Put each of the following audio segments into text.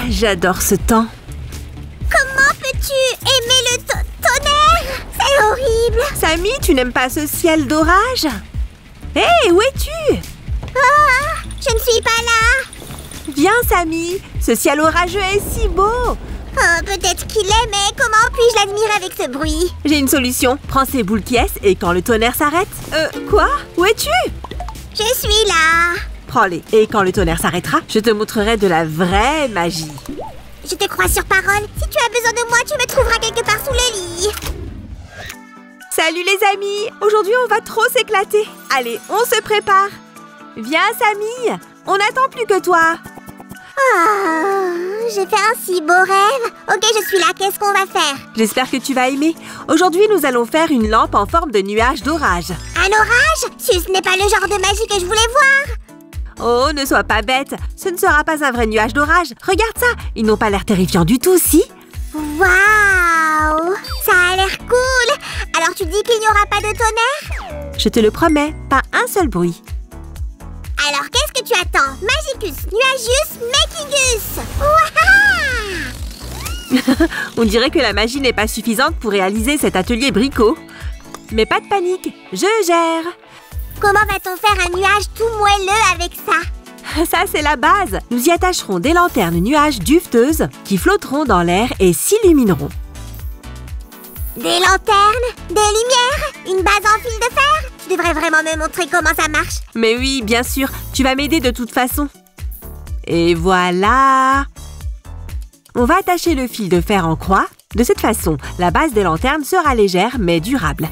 j'adore ce temps. Comment peux-tu aimer le tonnerre? C'est horrible. Samy, tu n'aimes pas ce ciel d'orage? Hé, où es-tu? Ah, je ne suis pas là. Viens, Samy, ce ciel orageux est si beau. Oh, peut-être qu'il est, mais comment puis-je l'admirer avec ce bruit? J'ai une solution. Prends ces boules qui est et quand le tonnerre s'arrête... quoi? Où es-tu? Je suis là. Prends-les. Et quand le tonnerre s'arrêtera, je te montrerai de la vraie magie. Je te crois sur parole. Si tu as besoin de moi, tu me trouveras quelque part sous le lit. Salut les amis! Aujourd'hui, on va trop s'éclater. Allez, on se prépare. Viens, Samy. On n'attend plus que toi. J'ai fait un si beau rêve. Ok, je suis là. Qu'est-ce qu'on va faire? J'espère que tu vas aimer. Aujourd'hui, nous allons faire une lampe en forme de nuage d'orage. Un orage? Ce n'est pas le genre de magie que je voulais voir. Oh, ne sois pas bête. Ce ne sera pas un vrai nuage d'orage. Regarde ça. Ils n'ont pas l'air terrifiants du tout, si? Waouh! Ça a l'air cool. Alors tu dis qu'il n'y aura pas de tonnerre? Je te le promets, pas un seul bruit. Alors qu'est-ce que tu attends? Magicus, Nuagius, Makingus! Waouh! On dirait que la magie n'est pas suffisante pour réaliser cet atelier bricot. Mais pas de panique, je gère. Comment va-t-on faire un nuage tout moelleux avec ça? Ça, c'est la base. Nous y attacherons des lanternes nuages duveteuses qui flotteront dans l'air et s'illumineront. Des lanternes? Des lumières? Une base en fil de fer? Tu devrais vraiment me montrer comment ça marche. Mais oui, bien sûr, tu vas m'aider de toute façon. Et voilà! On va attacher le fil de fer en croix. De cette façon, la base des lanternes sera légère mais durable.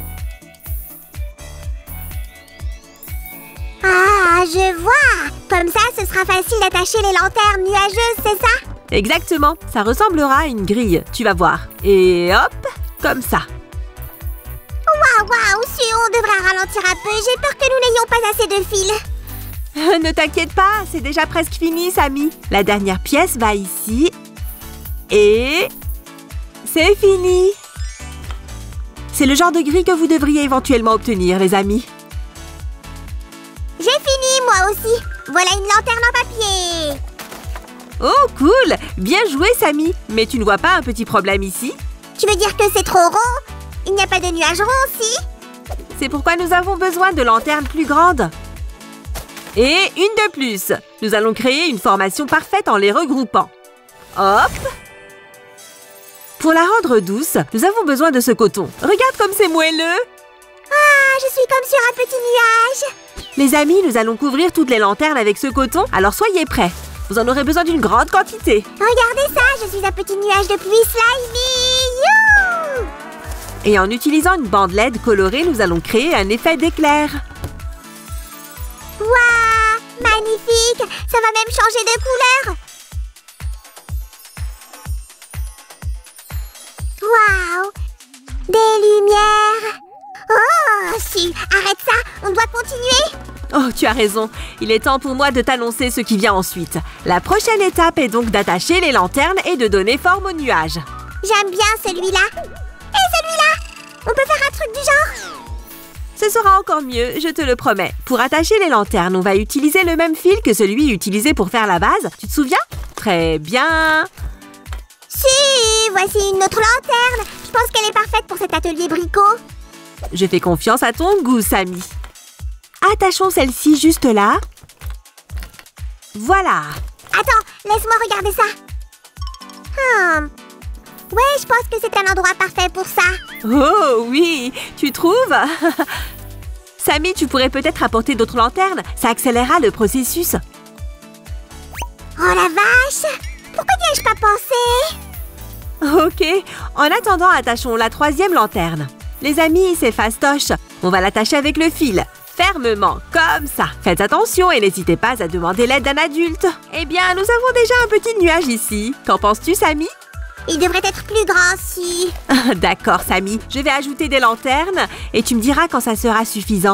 Ah, je vois! Comme ça, ce sera facile d'attacher les lanternes nuageuses, c'est ça? Exactement, ça ressemblera à une grille, tu vas voir. Et hop, comme ça. Waouh, si on devrait ralentir un peu, j'ai peur que nous n'ayons pas assez de fil. Ne t'inquiète pas, c'est déjà presque fini, Samy. La dernière pièce va ici. Et... c'est fini. C'est le genre de grille que vous devriez éventuellement obtenir, les amis. J'ai fini, moi aussi. Voilà une lanterne en papier. Oh, cool! Bien joué, Samy. Mais tu ne vois pas un petit problème ici? Tu veux dire que c'est trop rond? Il n'y a pas de nuages ronds, si? C'est pourquoi nous avons besoin de lanternes plus grandes. Et une de plus. Nous allons créer une formation parfaite en les regroupant. Hop! Pour la rendre douce, nous avons besoin de ce coton. Regarde comme c'est moelleux! Ah, je suis comme sur un petit nuage. Les amis, nous allons couvrir toutes les lanternes avec ce coton, alors soyez prêts. Vous en aurez besoin d'une grande quantité. Regardez ça, je suis un petit nuage de pluie slimy. Youhou! Et en utilisant une bande LED colorée, nous allons créer un effet d'éclair. Waouh! Magnifique! Ça va même changer de couleur. Waouh! Des lumières. Oh, si! Arrête ça! On doit continuer! Oh, tu as raison. Il est temps pour moi de t'annoncer ce qui vient ensuite. La prochaine étape est donc d'attacher les lanternes et de donner forme au nuage. J'aime bien celui-là. Et celui-là! On peut faire un truc du genre? Ce sera encore mieux, je te le promets. Pour attacher les lanternes, on va utiliser le même fil que celui utilisé pour faire la base. Tu te souviens? Très bien. Si! Voici une autre lanterne. Je pense qu'elle est parfaite pour cet atelier bricot. Je fais confiance à ton goût, Samy. Attachons celle-ci juste là. Voilà. Attends, laisse-moi regarder ça. Ouais, je pense que c'est un endroit parfait pour ça. Oh oui, tu trouves? Samy, tu pourrais peut-être apporter d'autres lanternes. Ça accélérera le processus. Oh la vache! Pourquoi n'y ai-je pas pensé? Ok. En attendant, attachons la troisième lanterne. Les amis, c'est fastoche. On va l'attacher avec le fil. Fermement, comme ça. Faites attention et n'hésitez pas à demander l'aide d'un adulte. Eh bien, nous avons déjà un petit nuage ici. Qu'en penses-tu, Samy? Il devrait être plus grand, si. D'accord, Samy. Je vais ajouter des lanternes et tu me diras quand ça sera suffisant.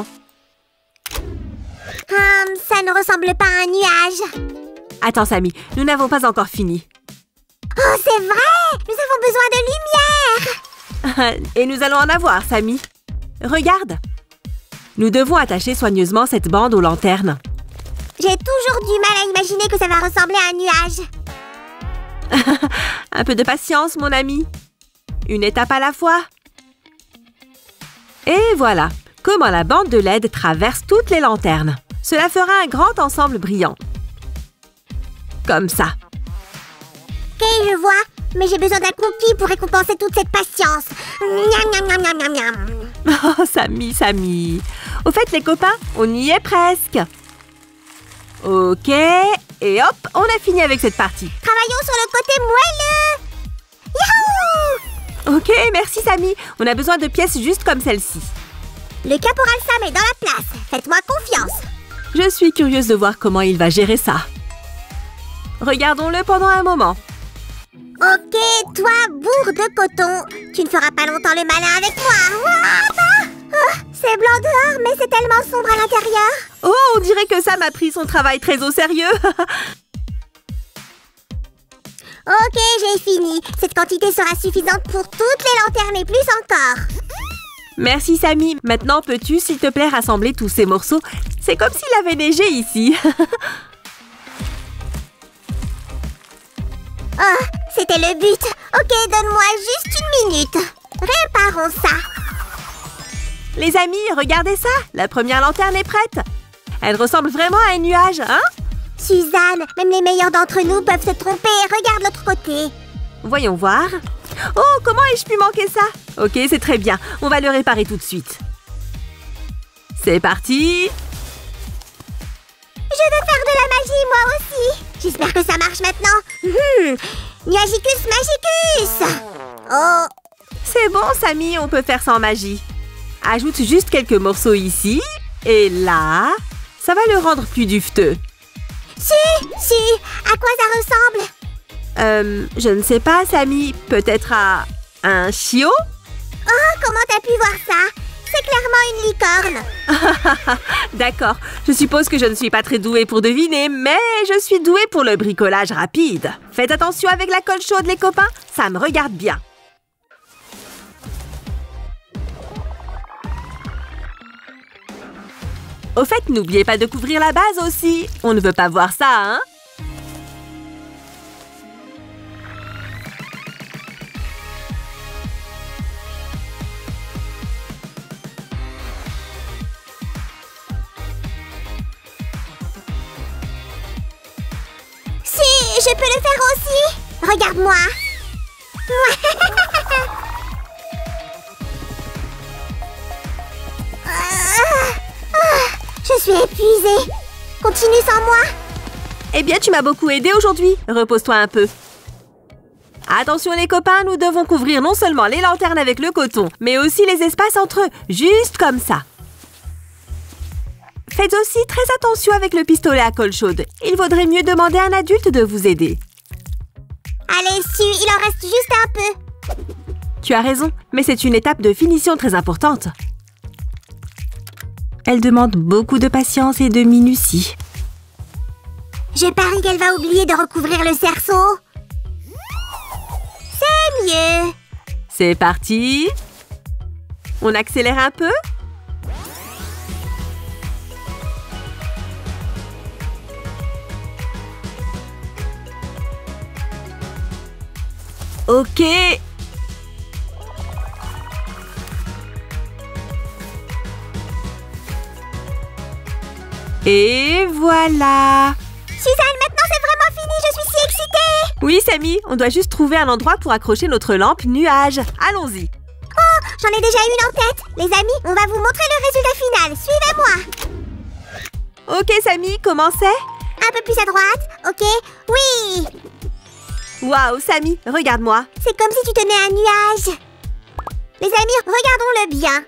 Ça ne ressemble pas à un nuage. Attends, Samy, nous n'avons pas encore fini. Oh, c'est vrai! Nous avons besoin de lumière! Et nous allons en avoir, Samy. Regarde. Nous devons attacher soigneusement cette bande aux lanternes. J'ai toujours du mal à imaginer que ça va ressembler à un nuage. Un peu de patience, mon ami. Une étape à la fois. Et voilà, comment la bande de LED traverse toutes les lanternes. Cela fera un grand ensemble brillant. Comme ça. Ok, je vois. Mais j'ai besoin d'un cookie pour récompenser toute cette patience. Miam, miam, miam, miam, miam, miam. Oh, Samy, Samy. Au fait, les copains, on y est presque. Ok, et hop, on a fini avec cette partie. Travaillons sur le côté moelleux. Yahoo! Ok, merci Samy. On a besoin de pièces juste comme celle-ci. Le caporal Sam est dans la place. Faites-moi confiance. Je suis curieuse de voir comment il va gérer ça. Regardons-le pendant un moment. Ok, toi, bourre de coton. Tu ne feras pas longtemps le malin avec moi. Ouah, bah. Oh, c'est blanc dehors, mais c'est tellement sombre à l'intérieur. Oh, on dirait que Sam a pris son travail très au sérieux. Ok, j'ai fini. Cette quantité sera suffisante pour toutes les lanternes et plus encore. Merci Samy. Maintenant, peux-tu, s'il te plaît, rassembler tous ces morceaux? C'est comme s'il avait neigé ici. Oh, c'était le but. Ok, donne-moi juste une minute. Réparons ça. Les amis, regardez ça. La première lanterne est prête. Elle ressemble vraiment à un nuage, hein? Suzanne, même les meilleurs d'entre nous peuvent se tromper. Regarde l'autre côté. Voyons voir. Oh, comment ai-je pu manquer ça? Ok, c'est très bien. On va le réparer tout de suite. C'est parti. Je veux faire de la magie, moi aussi. J'espère que ça marche maintenant. Nuagicus magicus. Oh. C'est bon, Samy, on peut faire sans magie. Ajoute juste quelques morceaux ici. Et là, ça va le rendre plus dufteux. Si, à quoi ça ressemble? Je ne sais pas, Samy. Peut-être à un chiot? Oh, comment t'as pu voir ça? C'est clairement une licorne. D'accord. Je suppose que je ne suis pas très douée pour deviner, mais je suis douée pour le bricolage rapide. Faites attention avec la colle chaude, les copains. Ça me regarde bien. Au fait, n'oubliez pas de couvrir la base aussi. On ne veut pas voir ça, hein? Si, je peux le faire aussi. Regarde-moi. Je suis épuisée. Continue sans moi. Eh bien, tu m'as beaucoup aidé aujourd'hui. Repose-toi un peu. Attention les copains, nous devons couvrir non seulement les lanternes avec le coton, mais aussi les espaces entre eux, juste comme ça. Faites aussi très attention avec le pistolet à colle chaude. Il vaudrait mieux demander à un adulte de vous aider. Allez, il en reste juste un peu. Tu as raison, mais c'est une étape de finition très importante. Elle demande beaucoup de patience et de minutie. Je parie qu'elle va oublier de recouvrir le cerceau. C'est mieux. C'est parti. On accélère un peu. Ok. Et voilà. Suzanne, maintenant c'est vraiment fini, je suis si excitée. Oui, Samy, on doit juste trouver un endroit pour accrocher notre lampe nuage. Allons-y. Oh, j'en ai déjà une en tête. Les amis, on va vous montrer le résultat final. Suivez-moi. Ok, Samy, comment c'est? Un peu plus à droite, ok? Oui. Waouh, Samy, regarde-moi. C'est comme si tu tenais un nuage. Les amis, regardons-le bien.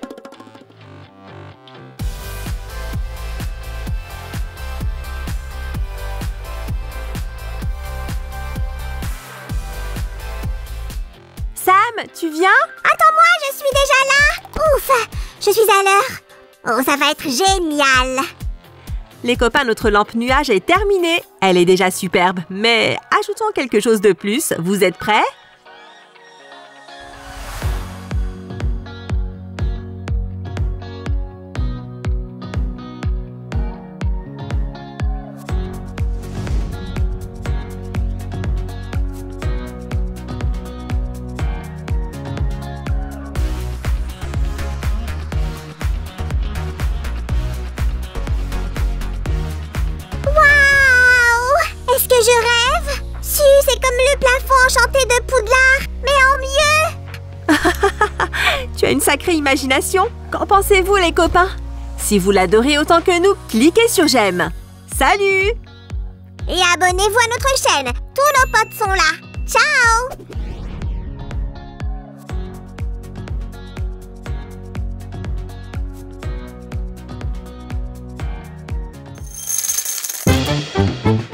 Sam, tu viens? Attends-moi, je suis déjà là. Ouf, je suis à l'heure. Oh, ça va être génial. Les copains, notre lampe nuage est terminée. Elle est déjà superbe, mais ajoutons quelque chose de plus. Vous êtes prêts? je rêve? Si, c'est comme le plafond enchanté de Poudlard, mais en mieux! Tu as une sacrée imagination. Qu'en pensez-vous, les copains? Si vous l'adorez autant que nous, cliquez sur j'aime. Salut! Et abonnez-vous à notre chaîne. Tous nos potes sont là. Ciao!